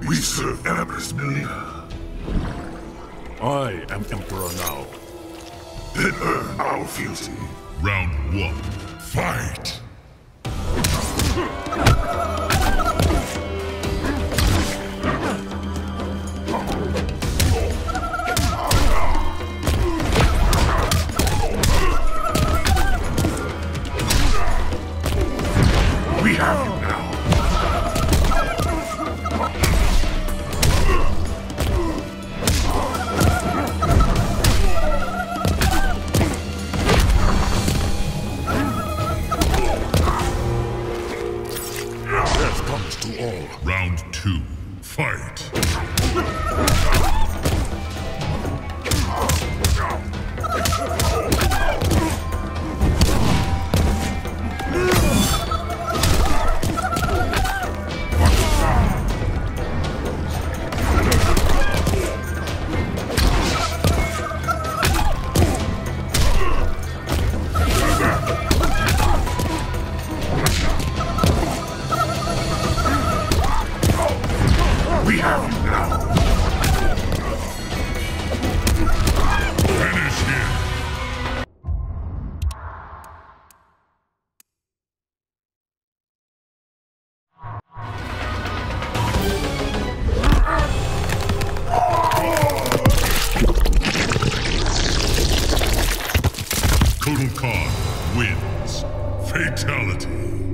We serve Empress Melina. I am Emperor now. Then earn our fealty. Round 1. Fight! We have you now. Death comes to all. Round 2. Fight! We have you now. Finish him! Kotal Khan wins. Fatality.